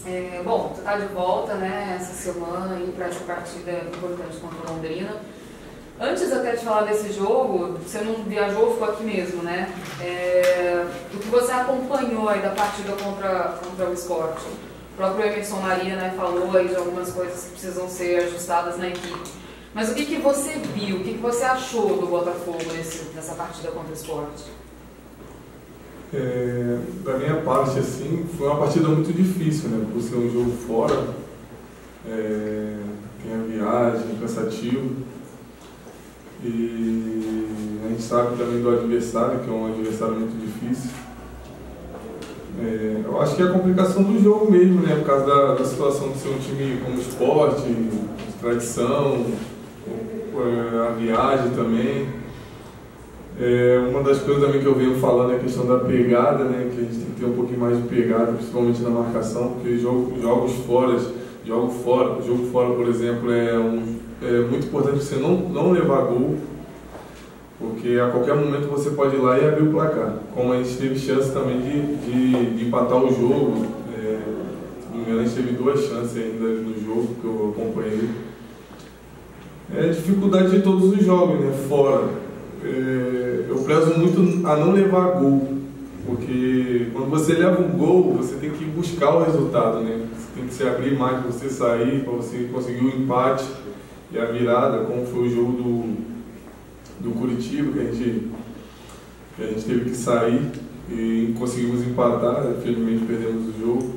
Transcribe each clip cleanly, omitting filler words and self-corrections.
Bom, você está de volta, né, essa semana aí para essa partida importante contra o Londrina. Antes até de falar desse jogo, você não viajou, ficou aqui mesmo, né? O que você acompanhou aí da partida contra o Sport? O próprio Emerson Maria, né, falou aí de algumas coisas que precisam ser ajustadas na equipe. Mas o que você viu, o que você achou do Botafogo nessa partida contra o Sport? Da minha parte, assim, foi uma partida muito difícil, né? Por ser um jogo fora, tem a viagem, cansativo. E a gente sabe também do adversário, que é um adversário muito difícil. Eu acho que é a complicação do jogo mesmo, né? Por causa da situação de ser um time como esporte, de tradição, a viagem também. Uma das coisas também que eu venho falando é a questão da pegada, né? Que a gente tem que ter um pouquinho mais de pegada, principalmente na marcação, porque jogo fora, por exemplo, é muito importante você não levar gol, porque a qualquer momento você pode ir lá e abrir o placar. Como a gente teve chance também de empatar o jogo, se não me engano, a gente teve 2 chances ainda no jogo que eu acompanhei. É a dificuldade de todos os jogos, né? Fora. Eu prezo muito a não levar gol, porque quando você leva um gol, você tem que buscar o resultado, né? Você tem que se abrir mais para você sair, para você conseguir o empate e a virada, como foi o jogo do Curitiba, que a gente teve que sair e conseguimos empatar, infelizmente perdemos o jogo.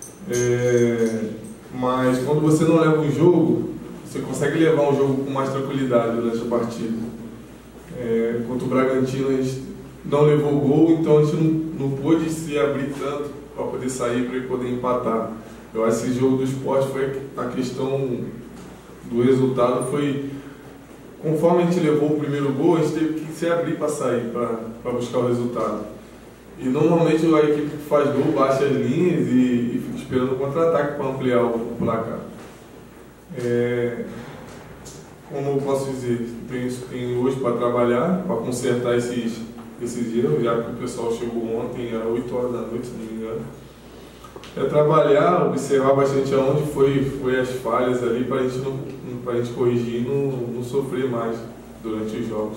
Mas quando você não leva um jogo, você consegue levar um jogo com mais tranquilidade durante a partida. Contra o Bragantino a gente não levou gol, então a gente não pôde se abrir tanto para poder sair, para poder empatar. Eu acho que esse jogo do Sport foi a questão do resultado, foi conforme a gente levou o primeiro gol, a gente teve que se abrir para sair, para buscar o resultado. E normalmente a equipe que faz gol baixa as linhas e fica esperando o contra-ataque para ampliar o placar. Como eu posso dizer, tenho hoje para trabalhar, para consertar esses erros, já que o pessoal chegou ontem, às 8 horas da noite, se não me engano. Trabalhar, observar bastante aonde foi as falhas ali, para a gente corrigir e não sofrer mais durante os jogos.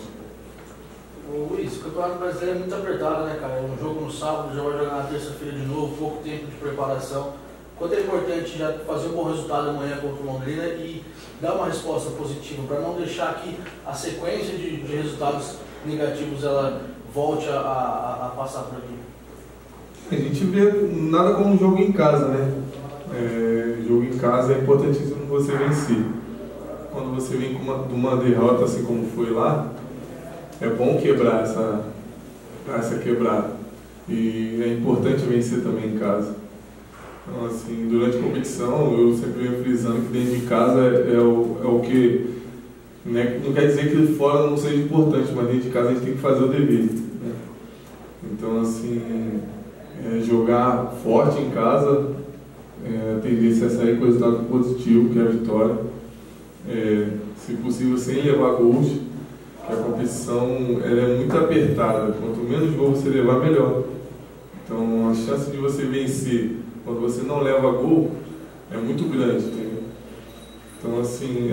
Ô Luiz, o Campeonato Brasileiro é muito apertado, né, cara? É um jogo no sábado, já vai jogar na terça-feira de novo, pouco tempo de preparação. Quanto é importante já fazer um bom resultado amanhã contra o Londrina e dar uma resposta positiva, para não deixar que a sequência de resultados negativos ela volte a passar por aqui? A gente vê nada como um jogo em casa, né? Jogo em casa é importantíssimo você vencer. Quando você vem com uma derrota assim como foi lá, é bom quebrar essa quebrada. E é importante vencer também em casa. Então, assim, durante a competição, eu sempre venho frisando que dentro de casa é o que... Né? Não quer dizer que fora não seja importante, mas dentro de casa a gente tem que fazer o dever. Né? Então, assim, jogar forte em casa, a tendência é sair com resultado positivo, que é a vitória. Se possível, sem levar gols, que a competição ela é muito apertada. Quanto menos gols você levar, melhor. Então, a chance de você vencer quando você não leva gol, é muito grande, entendeu? Então, assim,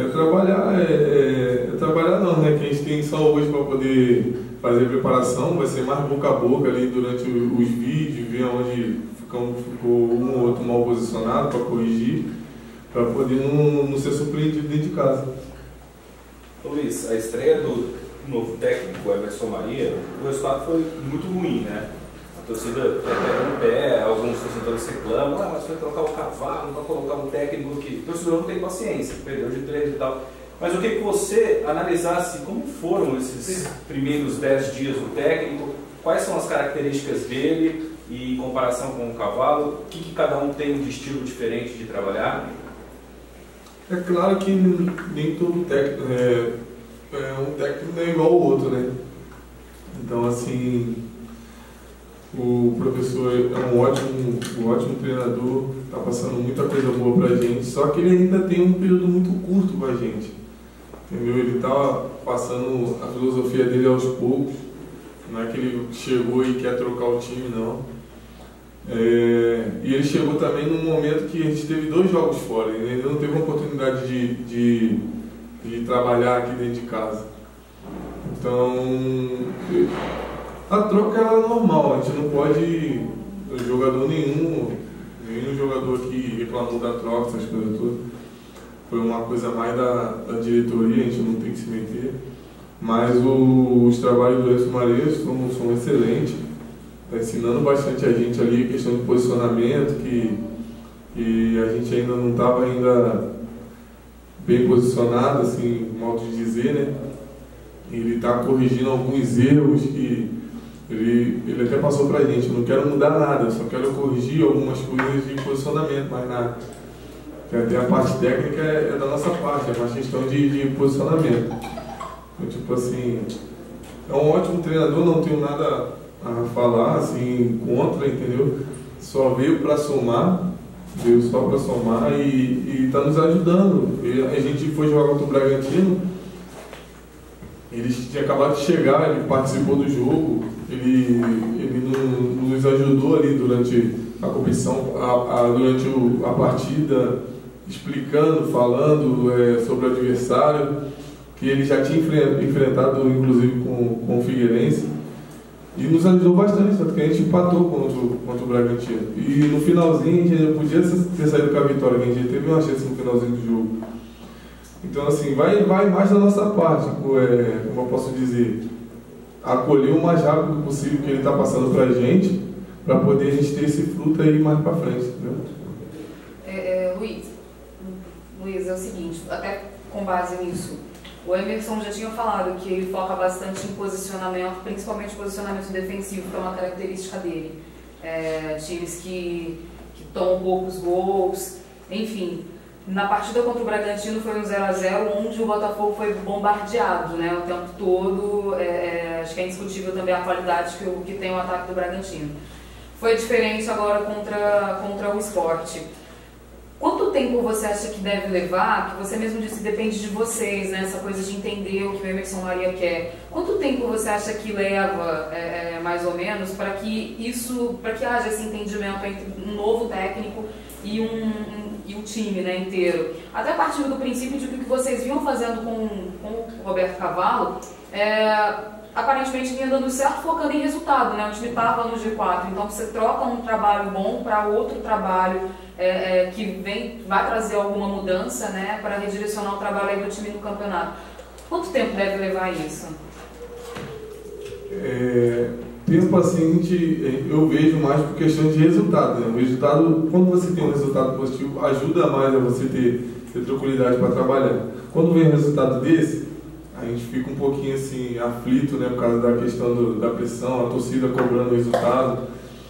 trabalhar não, né? Que a gente tem só hoje para poder fazer preparação, vai ser mais boca a boca ali durante os vídeos, ver onde ficou um ou outro mal posicionado para corrigir, para poder não ser surpreendido dentro de casa. Luiz, a estreia do novo técnico, Emerson Maria, o resultado foi muito ruim, né? A torcida pega no pé, alguns torcedores reclamam, mas foi trocar o cavalo, não colocar um técnico que... O torcedor não tem paciência, perdeu de 3 e tal. Mas eu queria que você analisasse como foram esses primeiros 10 dias do técnico, quais são as características dele e em comparação com o cavalo, o que cada um tem de estilo diferente de trabalhar? É claro que nem todo técnico um técnico não é igual ao outro, né? Então, assim... O professor é um ótimo treinador, está passando muita coisa boa para a gente, só que ele ainda tem um período muito curto com a gente, entendeu? Ele está passando a filosofia dele aos poucos, não é que ele chegou e quer trocar o time, não. E ele chegou também num momento que a gente teve 2 jogos fora, ele não teve uma oportunidade de trabalhar aqui dentro de casa. Então, a troca ela é normal, a gente não pode, jogador nenhum jogador que reclamou da troca, essas coisas todas. Foi uma coisa mais da diretoria, a gente não tem que se meter. Mas os trabalhos do Edson Maria são excelentes. Está ensinando bastante a gente ali, questão de posicionamento, que a gente ainda não estava bem posicionado, assim, modo de dizer, né? Ele está corrigindo alguns erros que ele até passou para a gente. Eu não quero mudar nada, só quero corrigir algumas coisas de posicionamento, mas nada. Que até a parte técnica é da nossa parte, é mais questão de posicionamento. Então, tipo assim, é um ótimo treinador, não tenho nada a falar assim contra, entendeu? Só veio para somar, e está nos ajudando. A gente foi jogar contra o Bragantino, ele tinha acabado de chegar, ele participou do jogo, ele nos ajudou ali durante a competição, durante a partida, explicando, falando sobre o adversário, que ele já tinha enfrentado inclusive com o Figueirense, e nos ajudou bastante, tanto que a gente empatou contra o Bragantino. E no finalzinho a gente ainda podia ter saído com a vitória, que a gente teve uma chance no finalzinho do jogo. Então assim, vai mais da nossa parte, como eu posso dizer, acolher o mais rápido possível que ele está passando para a gente, para poder a gente ter esse fruto aí mais para frente, entendeu? Luiz, é o seguinte, até com base nisso, o Emerson já tinha falado que ele foca bastante em posicionamento, principalmente posicionamento defensivo, que é uma característica dele. Times que tomam poucos gols, enfim. Na partida contra o Bragantino foi um 0-0, onde o Botafogo foi bombardeado, né, o tempo todo. Acho que é indiscutível também a qualidade que tem o ataque do Bragantino. Foi diferente agora contra o Sport. Quanto tempo você acha que deve levar, que você mesmo disse que depende de vocês, né, essa coisa de entender o que o Emerson Maria quer. Quanto tempo você acha que leva, mais ou menos, para que haja esse entendimento entre um novo técnico e o time, né, inteiro? Até a partir do princípio de que o que vocês vinham fazendo com o Roberto Cavalo, aparentemente vinha dando certo, focando em resultado, né? O time estava no G4, então você troca um trabalho bom para outro trabalho que vai trazer alguma mudança, né, para redirecionar o trabalho aí do time no campeonato. Quanto tempo deve levar isso? Tempo assim, eu vejo mais por questão de resultado, né? O resultado, quando você tem um resultado positivo, ajuda mais a você ter tranquilidade para trabalhar. Quando vem um resultado desse, a gente fica um pouquinho assim, aflito, né, por causa da questão da pressão, a torcida cobrando o resultado.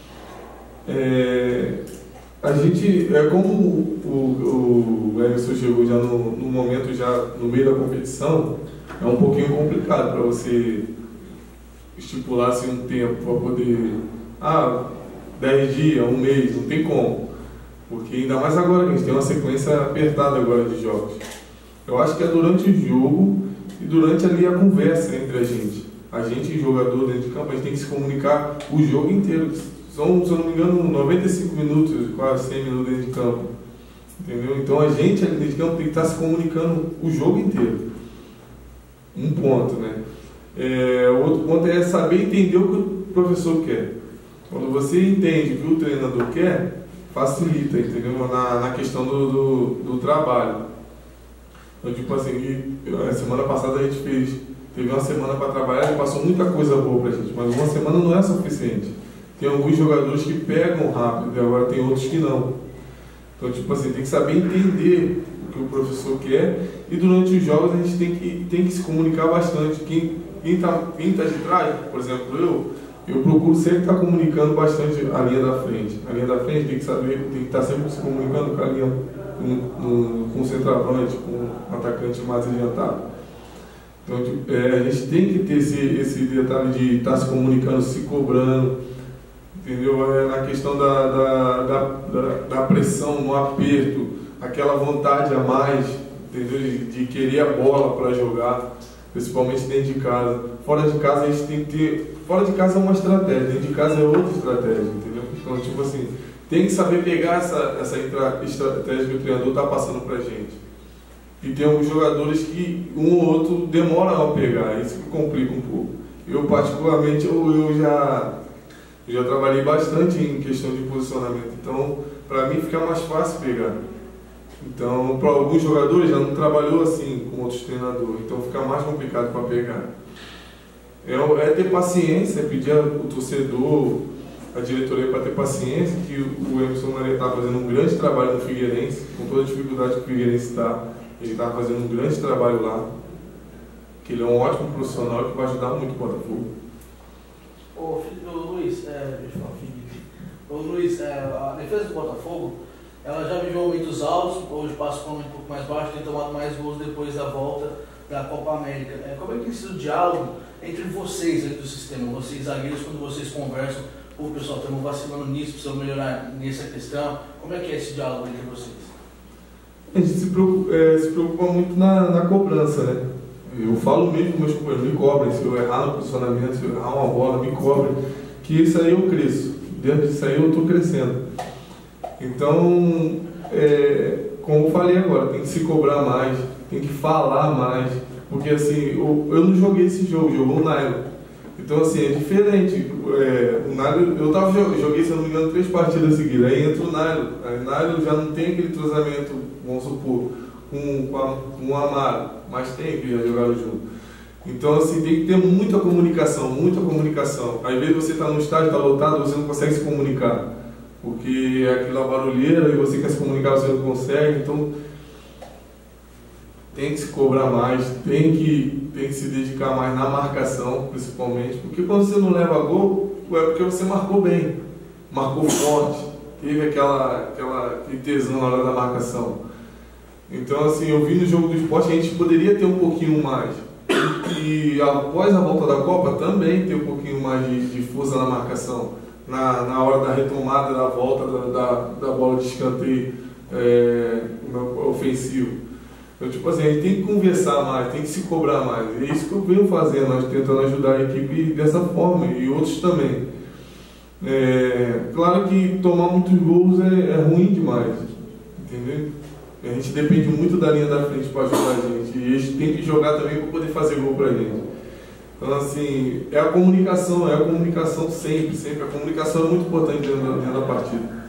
A gente, como o Emerson chegou já no momento, já no meio da competição, é um pouquinho complicado para você estipular assim, um tempo para poder, 10 dias, um mês, não tem como. Porque ainda mais agora, que a gente tem uma sequência apertada agora de jogos. Eu acho que é durante o jogo e durante ali a conversa entre a gente. A gente, jogador dentro de campo, a gente tem que se comunicar o jogo inteiro. São, se eu não me engano, 95 minutos, quase 100 minutos dentro de campo. Entendeu? Então a gente ali dentro de campo tem que estar se comunicando o jogo inteiro. Um ponto, né? Outro ponto é saber entender o que o professor quer. Quando você entende o que o treinador quer, facilita, entendeu? Na questão do trabalho. Então, tipo assim, a semana passada a gente teve uma semana para trabalhar e passou muita coisa boa pra gente, mas uma semana não é suficiente. Tem alguns jogadores que pegam rápido e agora tem outros que não. Então, tipo assim, tem que saber entender o que o professor quer e durante os jogos a gente tem que se comunicar bastante. Quem tá de trás, por exemplo, eu procuro sempre estar comunicando bastante a linha da frente. A linha da frente tem que estar sempre se comunicando com a linha, com o centroavante, com o atacante mais adiantado. Então, a gente tem que ter esse detalhe de estar se comunicando, se cobrando, entendeu? Na questão da pressão, no aperto, aquela vontade a mais, entendeu? De querer a bola para jogar, principalmente dentro de casa. Fora de casa a gente tem que ter. Fora de casa é uma estratégia, dentro de casa é outra estratégia, entendeu? Então, tipo assim, tem que saber pegar essa estratégia que o treinador está passando para a gente. E tem alguns jogadores que um ou outro demora a pegar, isso que complica um pouco. Eu particularmente, eu já trabalhei bastante em questão de posicionamento, então para mim fica mais fácil pegar. Então, para alguns jogadores já não trabalhou assim com outros treinadores, então fica mais complicado para pegar. É ter paciência, é pedir ao torcedor, a diretoria para ter paciência, que o Emerson Maria está fazendo um grande trabalho no Figueirense, com toda a dificuldade que o Figueirense está, ele está fazendo um grande trabalho lá, que ele é um ótimo profissional que vai ajudar muito o Botafogo. Ô Luiz, a defesa do Botafogo, ela já viveu momentos altos, hoje passa por um pouco mais baixo, tem tomado mais gols depois da volta da Copa América. Como é que tem sido o diálogo entre vocês dentro do sistema, vocês zagueiros, quando vocês conversam, o pessoal estamos vacilando nisso, precisamos melhorar nessa questão, como é que é esse diálogo entre vocês? A gente se preocupa muito na cobrança, né? Eu falo mesmo com meus companheiros, me cobrem, se eu errar no posicionamento, se eu errar uma bola, me cobrem, que isso aí eu cresço, dentro disso aí eu estou crescendo. Então, como eu falei agora, tem que se cobrar mais, tem que falar mais, porque assim, eu não joguei esse jogo, jogou o Nailo. Então assim, é diferente. O Nailo, eu joguei, se eu não me engano, 3 partidas seguidas, aí entra o Nailo. Aí o Nailo já não tem aquele cruzamento, vamos supor, com o Amaro, mas tem que jogar o jogo. Então assim, tem que ter muita comunicação, muita comunicação. Às vezes você está no estádio, está lotado, você não consegue se comunicar, porque é aquela barulheira e você quer se comunicar, você não consegue. Então tem que se cobrar mais, tem que se dedicar mais na marcação, principalmente, porque quando você não leva gol, é porque você marcou bem, marcou forte, teve aquele tesão na hora da marcação. Então assim, eu vi no jogo do Sport que a gente poderia ter um pouquinho mais, e após a volta da Copa também ter um pouquinho mais de força na marcação, na hora da retomada da volta da bola de escanteio ofensivo. Então, tipo assim, a gente tem que conversar mais, tem que se cobrar mais. É isso que eu venho fazendo, nós tentando ajudar a equipe dessa forma, e outros também. Claro que tomar muitos gols é ruim demais, entendeu? A gente depende muito da linha da frente para ajudar a gente, e eles têm que jogar também para poder fazer gol para a gente. Então, assim, é a comunicação sempre. A comunicação é muito importante dentro da partida.